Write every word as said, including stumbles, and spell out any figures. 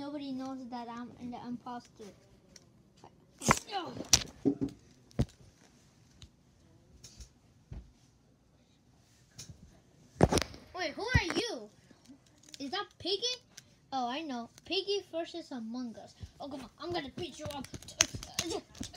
nobody knows that I'm the imposter. Wait, who are you? Is that Piggy? Oh, I know. Piggy versus Among Us. Oh, come on. I'm gonna beat you up.